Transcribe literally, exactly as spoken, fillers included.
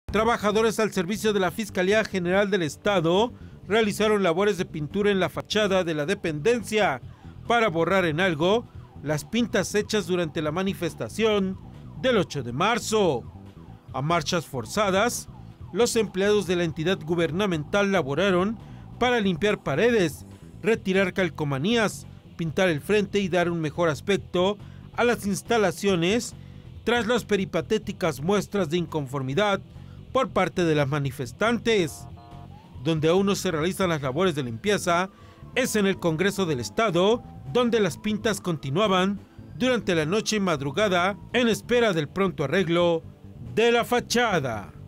Trabajadores al servicio de la Fiscalía General del Estado realizaron labores de pintura en la fachada de la dependencia para borrar en algo las pintas hechas durante la manifestación del ocho de marzo. A marchas forzadas, los empleados de la entidad gubernamental laboraron para limpiar paredes, retirar calcomanías, pintar el frente y dar un mejor aspecto a las instalaciones tras las peripatéticas muestras de inconformidad por parte de las manifestantes. Donde aún no se realizan las labores de limpieza es en el Congreso del Estado, donde las pintas continuaban durante la noche y madrugada en espera del pronto arreglo de la fachada.